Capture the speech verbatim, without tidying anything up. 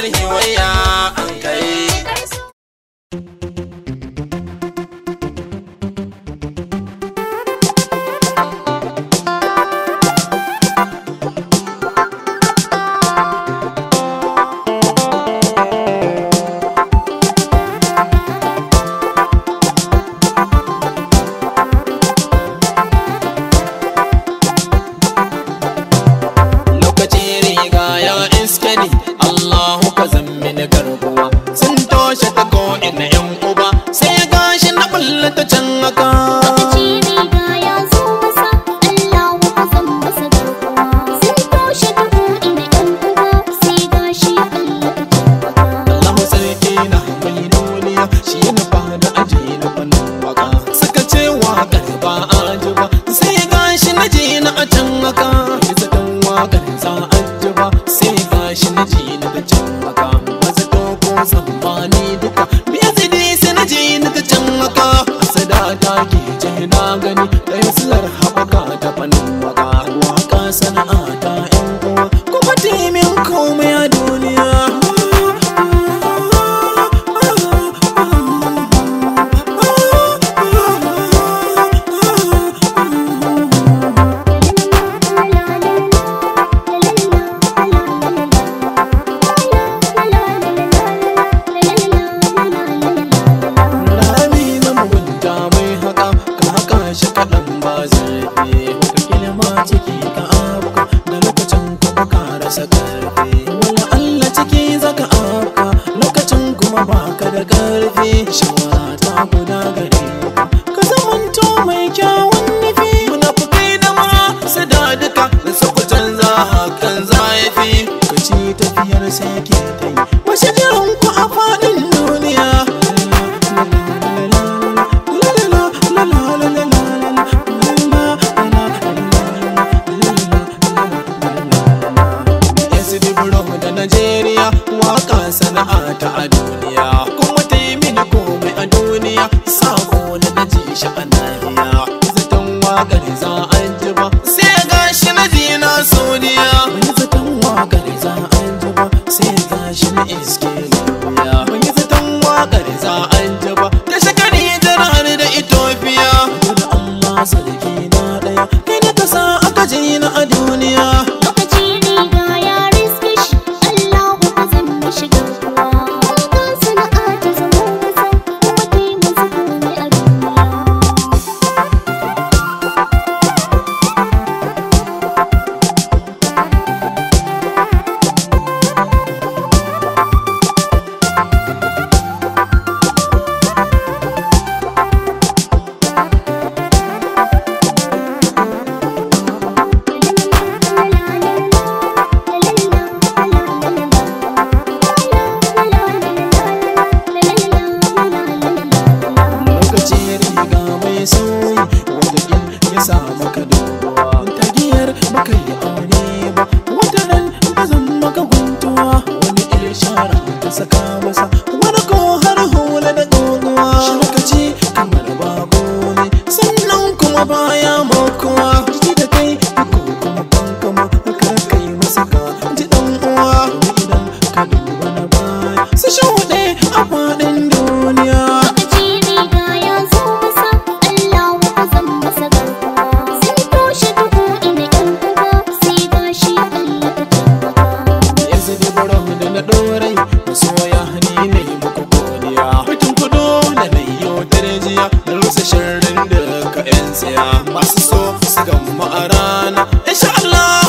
sharhi waya an kai. Allahu ka zammin garkuwa sun toshe ta ko'ina yan uba sai gashi na ballata can haka. Lokaci riga ya zo masa Allahu ka zam masa garkuwa sun toshe ta ko'ina yan uba sai gashi ya ballata can haka. Allahu sarki na mai duniya shi na fada aje na fannin waka suka ce waƙar ba aji ba sai gashi na je na a can haka. Bisa dan waƙar za a ji ba sai gashi na je na da can haka. Maza doko zambani duka biya zidi sai na je na da can haka. Asada ta ke je na gani ɗaya silar haɓaka ta fannin waka. Waka sana'a ta yan uwa kuma timin komai a duniya. Baka da ƙarfi shawara ta guda gare ka zamanto mai kyawun nufi. Munafukai da ma su da duka da suku canza hakan za ya fi ka ci tafiyar sai ke kai wasu jiran ku a faɗin duniya. Da Najeriya waka sana'a ta a duniya kuma ta yi mini komai a duniya sako na naji shi a nahiya. Zaton wakar za a ji ba sai gashi na ji na soniya. Wani zaton wakar za a ji ba sai gashi na iske lafiya. Wani zaton wakar za a ji ba ta shakari jihar da Ethiopia. Da Allah sarki na ɗaya kai na kasa aka ji na a duniya. Lokaci riga ya riske shi Allahu ka zam mishi garkuwa waka sana'a ta zama masa kuma ta yi masa komai a duniya. Ya sa maka doguwa tagiyar baka yi aure ba wata nan ba zan maka guntuwa. Wani ishara ta saka masa wani ko har hula da goguwa. Lokaci kamar bako ne sannan kuma baya makuwa. Jiki da kai ko kuma kankama ka kai masa ka ji dan uwa. Idan ka duba na baya su shuɗe a faɗin duniya. Lokaci riga ya zo masa Allahu ka zam masa garkuwa sun toshe ta ko'ina yan uba sai gashi ya ballata can haka. Yanzu da baro da na ɗorai masoya ni ne muku godiya. Bikin kudu da na yi darjiya da rusa shirin da ka yan tsaya masu so su gama a rana insha Allah.